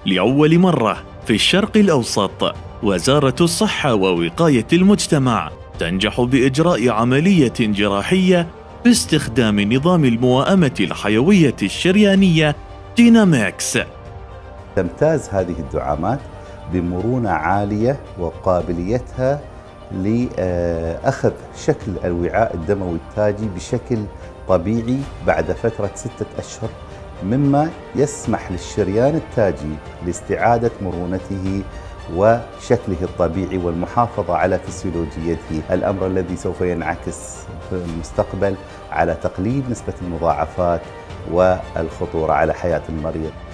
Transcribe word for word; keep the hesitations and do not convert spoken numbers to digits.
لأول مرة في الشرق الأوسط، وزارة الصحة ووقاية المجتمع تنجح بإجراء عملية جراحية باستخدام نظام الموائمة الحيوية الشريانية دينامكس. تمتاز هذه الدعامات بمرونة عالية وقابليتها لأخذ شكل الوعاء الدموي التاجي بشكل طبيعي بعد فترة ستة أشهر، مما يسمح للشريان التاجي لاستعادة مرونته وشكله الطبيعي والمحافظة على فسيولوجيته، الأمر الذي سوف ينعكس في المستقبل على تقليل نسبة المضاعفات والخطورة على حياة المريض.